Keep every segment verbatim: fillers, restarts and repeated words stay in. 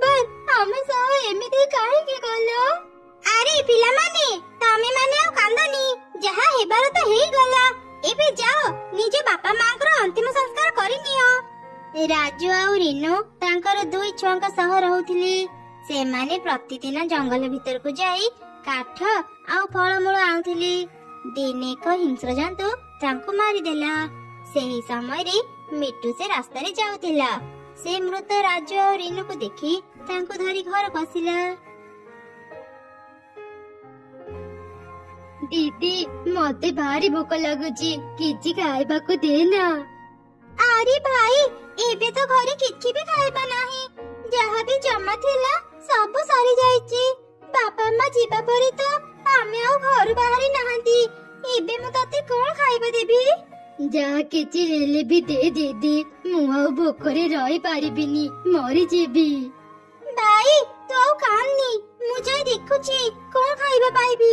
Uncle हमें सह एमिति काहे गलो? अरे पिला माने तमे माने आ कांदनी जहा हेबार त हेई गला एबे जाओ निजे बापा मांकर अंतिम संस्कार करि नियो। राजू आ रीनू तांकर दुई छुआंका सह रहउथिले। से माने प्रतिदिन जंगल भीतर को जाई काठ आ फलमूल आउथिले। दिने को हिंस्र जंतु तांको मारी देला। सेही समय रे मिट्टू से रास्ता रे जाउथिला। से मृत राजू आ रीनू को देखि तांको धरी घर पसिला। दीदी मते भारी भूख लगुची किछि खाइबा को देना। अरे भाई एबे तो घरे किछि भी खाइबा नाही। जहा भी जमा थिला सब सरी जाईची। बापा मां जीवा परे तो आमे आ घर बाहरी नाहंती। एबे मु तते कोन खाइबा देबी? जा किछि हेले भी दे दीदी मु आ भूखरे रही पारिबिनी मरि जेबी। भाई तो कान्नी मु जाई देखुची कोन खाइबा पाइबी।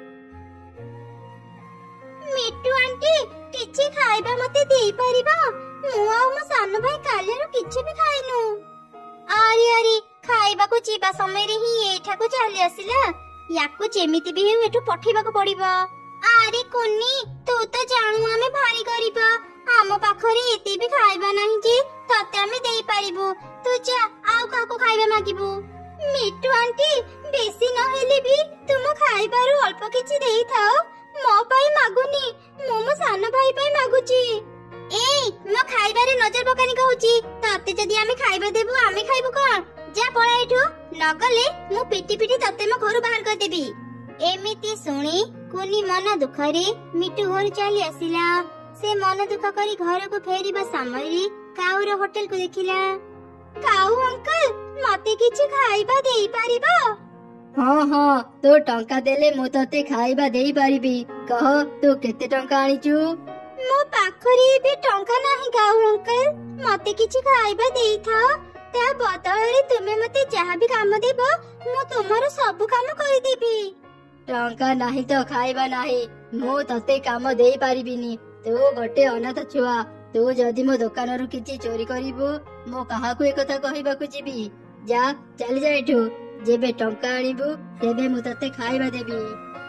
मिट्टू आंटी किछि खाइबा मते देई परिबा? मु आ मो सानो भाई कालेरो किछि भी खाइनु। अरे अरे खाइबा को जीवा समय रे ही एठा को चली आसिला। याको जेमिति भी हेउ एठु पठेबा को पड़िबा। अरे कुन्नी तू तो जानू हमें भारी गरीब आम पाखरे एते भी खाइबा नाही जे तते हमें देई परिबो। तू जा आउ काको खाइबा मागिबो। मिट्टू आंटी बेसी न हेले भी तुम खाइबारु अल्प किछि देई थाओ। मो पाई मागुनी मो मो सानो भाई पाई मागुची। ए मो खाइबारे नजर पकानी कहूची। तते जदी आमे खाइबा देबो आमे खाइबो कोन? जा पळा एठु नगले मु पिटी पिटी तते मो घर बाहर कर देबी। एमिति सुनी कुनी मन दुखरे मिट्टू घर चली आसिला। से मन दुख करी घर को फेरिबा समय रे काउर होटल को देखिला। काउ अंकल मते किछि खाइबा देई परिबो? हाँ हाँ तो टंका देले मु तते खाइबा देई परिबी। कह तू केते टंका आनिचू? मो पाखरे भी टंका नाही काउ अंकल। मते किछि खाइबा देई था ता बदल रे तुमे मते जहा भी काम देबो मु तुमरो सब काम करि देबी। टंका नाही तो खाइबा नाही मु तते काम देई परिबिनी। तू गोटे अनाथ छुआ। तू जदी मो दुकान रु किछि चोरी करिबो मो काहा को एकथा कहिबा को जिबी। जा चली जा एठु। जेबे टंका आनिबो तेबे मु तते खाइबा देबी।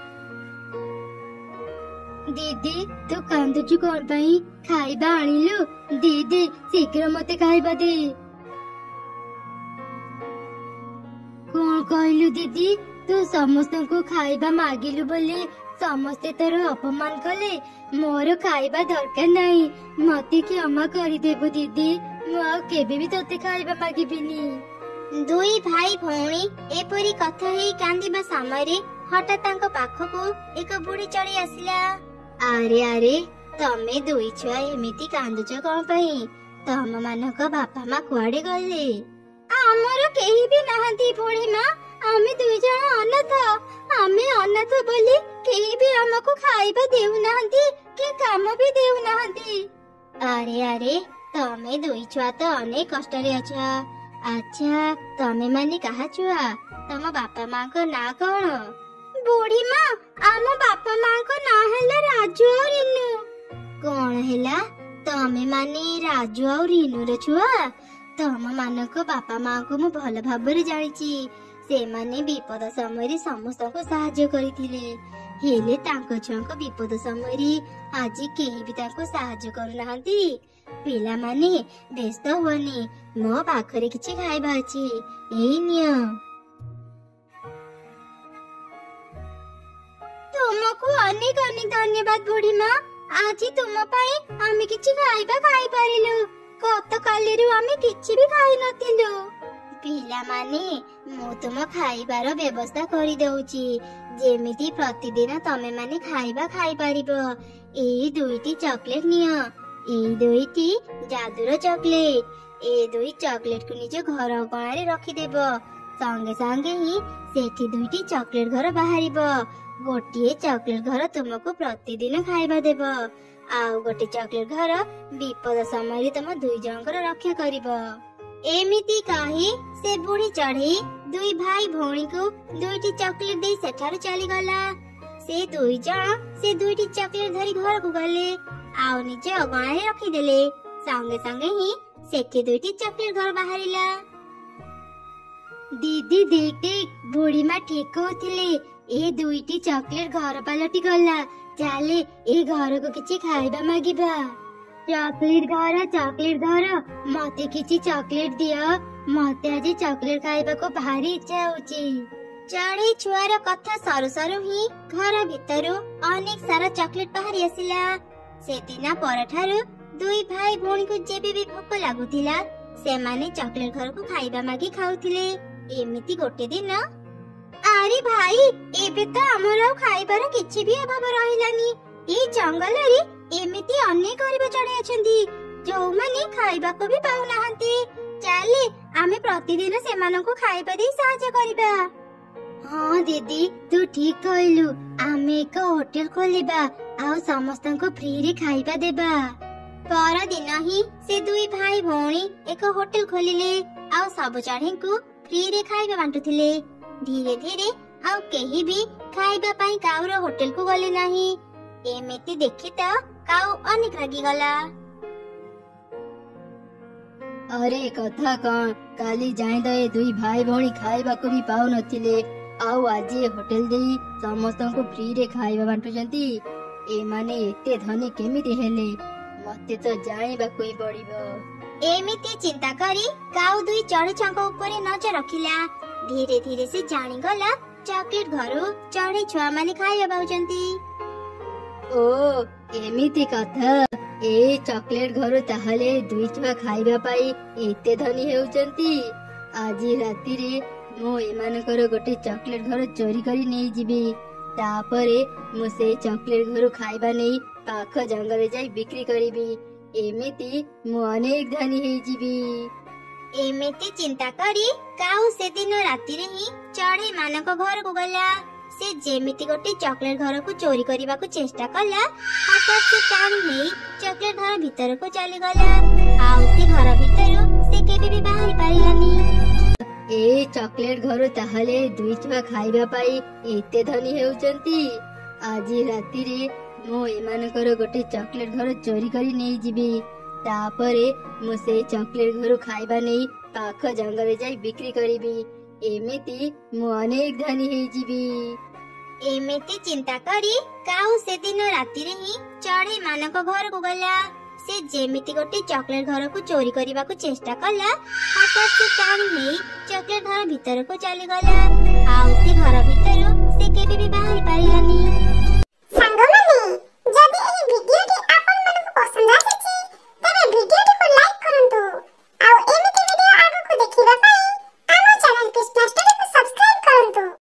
दीदी तू कांदुचु कोन पई? खाइबा आनिलु? दीदी शीघ्र मते खाइबा दे। कोन कहलु दीदी? तू समस्त को खाइबा मागिलु बोले समस्ते तोर अपमान कले। मोर खाइबा दरकार नाही मते क्षमा करि देबो दीदी। मु आ केबे भी तते खाइबा मागिबिनी। दुई भाई भौणी एपरी कथा हेई कांदिबा समय रे हठात तांको पाखको एक बुढ़ी चढ़ी आसिला। अरे अरे तमे दुई छुआ एमिति कांदुच कोन पई? तम मानक बापा मा कुआडे गले? हमर केही भी नाहंती बुढ़ी मां। आमे दुई जण अनाथ। आमे अनाथ बोली केही भी हमको खाइबा देउ नाहंती के काम भी देउ नाहंती। अरे अरे तमे दुई छुआ तो अनेक कष्ट रे अच्छा। अच्छा तमे माने कहा छुआ? तम बापा मां को ना कोन? बुढ़ी मां आम बापा मां को ना हैला राजू और रीनू। कोन हैला? तमे माने राजू और रीनू रे छुआ? तम मानक बापा मां को मु भल भाबरे जानिची। से माने विपद समय रे समस्त को सहाय्य करिथिले। हेले तांको छुआंको विपद समय रे आजि केही भी तांको सहाय्य करू नाहंती। पिला माने व्यस्त होनी मो पाखरे किछि खाइबा अछि एई नियो। तुमको अनेक अनेक धन्यवाद बुढ़ी मां। आज तुम पाई आमे किछि खाइबा खाइ परिलु। कत कालीरु आमे किछि भी खाइ नथिलु। पिला माने मु तुम खाइबार व्यवस्था करि दउची जेमिति प्रतिदिन तमे माने खाइबा खाइ परिबो। एई दुईटी चॉकलेट नियो। एई दुईटी जादुर चॉकलेट। ए दुई चॉकलेट को निज घर अगणारे रखि देबो। संगे संगे ही सेठी दुईटी चॉकलेट घर बाहरिबो। गोटिए चॉकलेट घर तुमको प्रतिदिन खाइबा देबो। आउ गोटे चॉकलेट घर विपद समय रे तुम दुई जनकर रक्षा करिबो। एमिति कही से बुढ़ी चढ़ी दुई भाई भौणी को दुईटी चॉकलेट दे सेठारु चली गला। से दुई जण से दुईटी चॉकलेट धरी घर को गले आउ निजे अगणारे रखी देले। संगे संगे ही सेठी दुईटी चॉकलेट घर बाहरिला। दीदी देख देख बुढ़ी माँ ठीक कहूथिले ए दुईटी चॉकलेट घर पलटी गला चाले ए घर को किछि खाइबा मागिबा। चॉकलेट घर चॉकलेट घर मते किछि चॉकलेट दियो मते आज चॉकलेट खाइबा को भारी इच्छा होची। चढ़ई छुआर कथा सरू सरू ही घर भितरु अनेक सारा चॉकलेट बाहरी आसिला। से दिन परठारु दुई भाई भौणी को जेबे भी भोक लागुथिला सेमाने चॉकलेट घर को खाइबा मागी खाउथिले। एमिति गोटे दिन आरे भाई एबे तो हमर खाइबार किछि भी अभाव रहिलानी। ए जंगल रे एमिति अनेक गरीब चढ़ई अछंती जो माने खाइबा को भी पाउ नाहंती। चाले आमे प्रतिदिन सेमानंको खाइबा दे सहायता करिबा। हाँ दीदी तू ठीक कहलु आमे एक होटल खोलिबा आ समस्तंको फ्री रे खाइबा देबा। पर दिन ही से दुई भाई भौणी एक होटल खोलिले आ सब चढ़ई को फ्री रे खाइबा बांटुथिले। धीरे धीरे आ केही भी खाइबा पई काउर होटल को गले नाही। एमिति देखि त काउ अनेक रागी गला। अरे कथा कौन काली जाई दे दुई भाई भौणी खाइबा को भी पाउ नथिले आउ आज होटल देई समस्तंको फ्री रे खाइबा बांटुचंती। ए माने एते धनी केमिति हेले मते तो जाइबा कोई पड़िबो। एमिति चिंता करी काउ दुई चढ़ई छांको ऊपर नजर रखिला। धीरे धीरे से जानी गला चॉकलेट घरो चढ़ई छुआ माने खाइबा पाउचंती। ओ एमिति कथा ए चॉकलेट घर ताहले दुई छुआ खाइबा पाई एते धनी हेउचंती। आज राती रे मो एमानकर गोटे चॉकलेट घर चोरी करी नहीं जीबी तापरे मु से चॉकलेट घर खाइबा नहीं पाख जंगल जाई बिक्री करीबी एमिति मु अनेक धनी हेई जीबी। एमिति चिंता करी काउ से दिन राती रे ही चढ़ई मानक घर को गला। से जेमिति गोटे चॉकलेट घर को चोरी करबा को चेष्टा कला हठात से टाणी हेई चॉकलेट घर भीतर को चली गला। आउ से घर भीतर से केबे भी बाहर पारिलानी। ए चॉकलेट घर ताहले दुई छुआ खाइबा पाई एते धनी हेउचंती। आज राती रे मो एमानकर गोटे चॉकलेट घर चोरी करी नहीं जीबी तापरे मु से चॉकलेट घर खाइबा नहीं पाख जंगल जाई बिक्री करीबी एमिति मु अनेक धनी हेई जीबी। एमिति चिंता करी काउ से दिन राती रे ही चढ़ई मानक घर को गला। से जेमिति गोटे चॉकलेट घर को चोरी करबा को चेष्टा कला हठात से टाणी हेई चॉकलेट घर भीतर को चली गला। आउ से घर भीतर से केबे भी